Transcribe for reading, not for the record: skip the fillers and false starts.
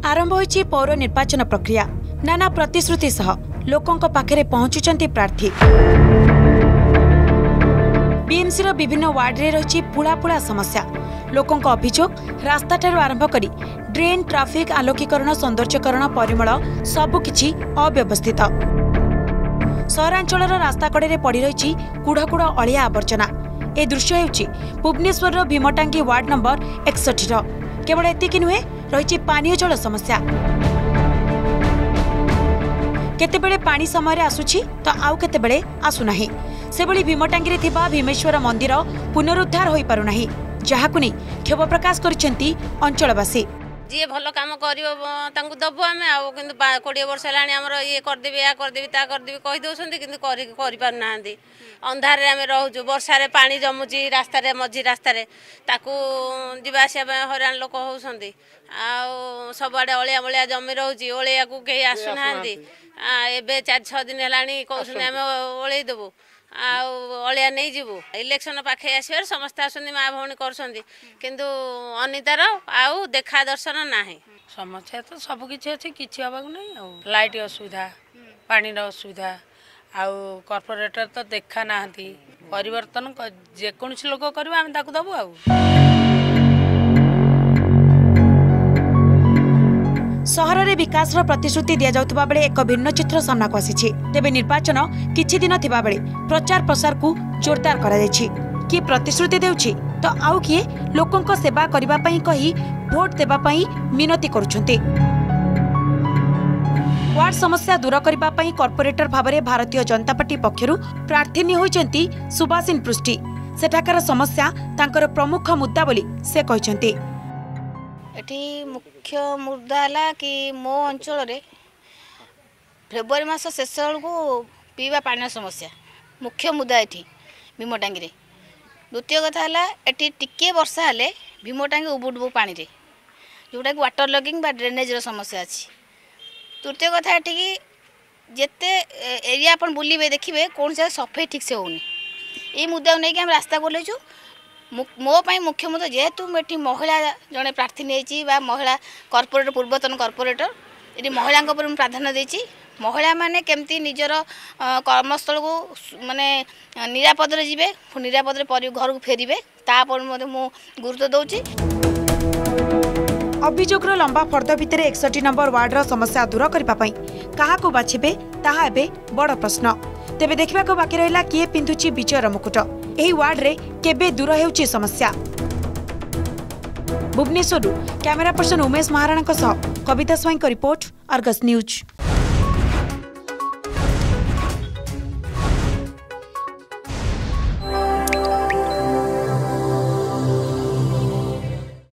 आरंभ होइछि पौर निर्वाचन प्रक्रिया। नाना प्रतिश्रुति सह लोकंक पाखरे पहुंचुचंती प्रार्थी। बीएमसी रो विभिन्न वार्ड रे रहिछि पुळा पुळा समस्या। लोकंक अभियोग रास्ता ठारू आरंभ करी ड्रेन, ट्राफिक, आलोकीकरण, सौंदर्यकरण, परिमल सबुकिछि अव्यवस्थित। सहरांचलर रास्ता कड़े पड़ी रही कूढ़ अलिया आवर्जना। ए दृश्य हेउछि भुवनेश्वर भीमटांगी वार्ड नंबर 61। केवल एतिकी नुहे रही पानीय जल समस्या। केतेबेले पानी समय आसुछि तो आउ केतेबेले आसुनाही। सेबली भीमटांगी रे थिबा भीमेश्वर मंदिर पुनरुद्धार होई पारुनाही, जहाकु नै क्षोभ प्रकाश करिसेंती अंचलवासी। जी भल कम कर दबु आम आ 20 वर्ष है ये करदेवी या करदेवी ता करदेवी कही दौरान कि अंधार आम रोचु। वर्षार पा जमुची रास्तार मझी रास्तार ताकू जावास हईराण लोक होती सबुआड़े अलिया मलिया जमी रोचे। ओलिया को कहीं आसुना एवं 4-6 दिन है कहते आम ओलैदेबू आलिया नहीं जीवु। इलेक्शन पाखे आसबार समस्त आसती माँ भौणी कर अनितार आउ देखा दर्शन ना। समस्या तो सबकि अच्छे किसी हवा नहीं। लाइट असुविधा, पानी असुविधा, आउ कॉर्पोरेटर तो देखा ना परिवर्तन जेकोसी लोक कर दबू आ। सहर में विकास प्रतिश्रुति दि जाउथबा बेले एक भिन्न चित्र सामना को आसीछि। तेबे निर्वाचन किछि दिन थिबा बेले प्रचार प्रसार को जोरदार करा जायछि। किए प्रतिश्रुति देउछि तो आउ किए लोकंक सेवा करिबा पई कही भोट देबा पई मिनती करूछन्ते। वार्ड समस्या दूर करिबा पई कॉर्पोरेटर भाबरे भारतीय जनता पार्टी पक्षरु प्रार्थी होइचंती सुभाषिनी पृष्टि। सेठाकर समस्या तांकर प्रमुख मुद्दा बोली से कहिसंती। एठी मुख्य मुद्दा है कि मो अंचल फेब्रुआरी मास शेष को पीवा पानी समस्या मुख्य मुद्दा ये भीमटांगी। द्वितीय कथा है ये टिके वर्षा हेले भीमटांगी उबुडबू पानी रे जोटा कि वाटर लगिंग बा ड्रेनेज समस्या अच्छी। तृतीय कथा ये कि जिते एरिया अपन बुलिबे देखिए कौन से सफाई ठीक से होनी। ये मुद्दा को लेकिन रास्ता बोलेचु। मो पाई मुख्य मुद्दा जेहेतु ये महिला जड़े प्रार्थी नहीं महिला कॉर्पोरेटर पूर्वतन कॉर्पोरेटर ये महिला प्राधान्य देती। महिला माने केमती निजर कर्मस्थल को माने निरापद जीवे निरापद घर को फेरबे तापर मु गुरुत्व दौची। अभियोगर लंबा फर्द भितर 61 नंबर वार्डर समस्या दूर करने क्या बाछिबे ताहा एबे बड़ प्रश्न। तेबे देखा बाकी रहा किए पिंधुची विजयर मुकुट। एही वार्ड रे केबे दूर हेउची समस्या। Bhubaneswar camera person Umesh Maharana Kavita Swain report, Argus news.